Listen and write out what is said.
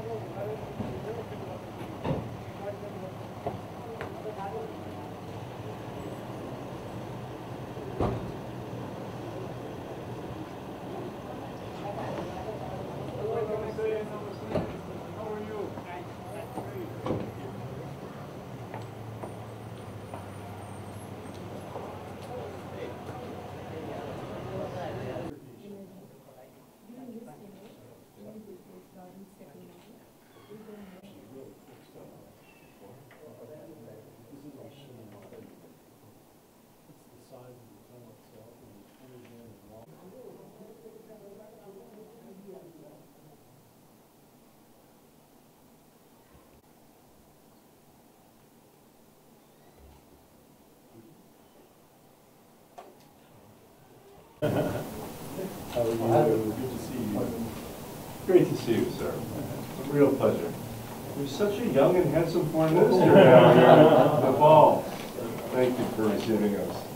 How are you? Good to see you. Great to see you, sir. It's a real pleasure. You're such a young and handsome foreign minister now here in Nepal. Thank you for receiving us.